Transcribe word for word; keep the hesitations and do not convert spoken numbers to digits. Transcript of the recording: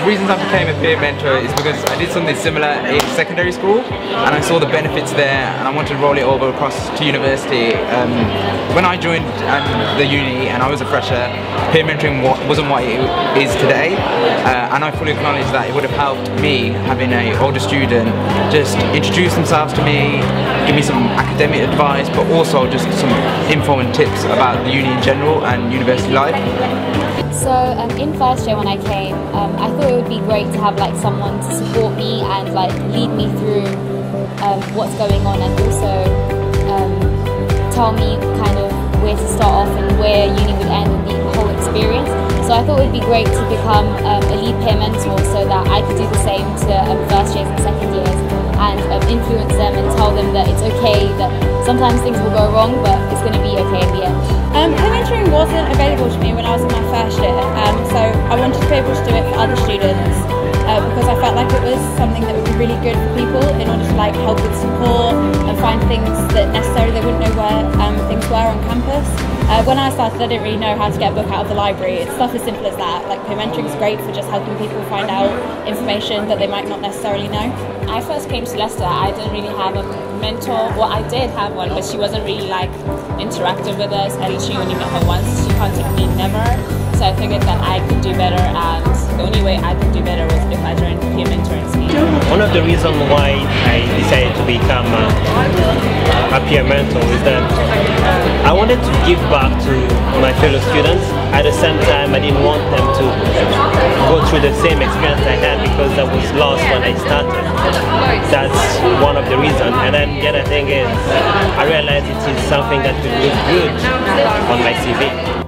reasons I became a peer mentor is because I did something similar in secondary school and I saw the benefits there and I wanted to roll it over across to university. Um, when I joined um, the uni and I was a fresher, peer mentoring wasn't what it is today, uh, and I fully acknowledge that it would have helped me having an older student just introduce themselves to me, give me some academic advice, but also just some info and tips about the uni in general and university life. So um, in first year when I came, um, I thought it would be great to have like someone to support me and like lead me through um, what's going on, and also um, tell me kind of where to start off and where uni would end and the whole experience. So I thought it would be great to become um, a lead peer mentor so that I could do the same to um, first years and second years and um, influence them and tell them that it's okay, that sometimes things will go wrong, but it's going to be okay in the end. Um, peer mentoring wasn't available to me when I was in my first year, um, so I wanted to be able to do it for other students uh, because I felt like it was something that would be really good for people in order to like help with support and find things that necessarily they wouldn't know where um, things were on campus. Uh, when I started, I didn't really know how to get a book out of the library. It's stuff as simple as that. Like peer mentoring is great for just helping people find out information that they might not necessarily know. When I first came to Leicester, I didn't really have a mentor. Well, I did have one, but she wasn't really like interactive with us. I literally only met her once. She contacted me never. So I figured that I could do better, and the only way I could do better was if I joined peer mentoring scheme. One of the reasons why I decided to become a, a peer mentor is that I wanted to give back to my fellow students. At the same time, I didn't want them to go through the same experience I had because I was lost when I started. That's one of the reasons. And then the other thing is, I realized it is something that would look good on my C V.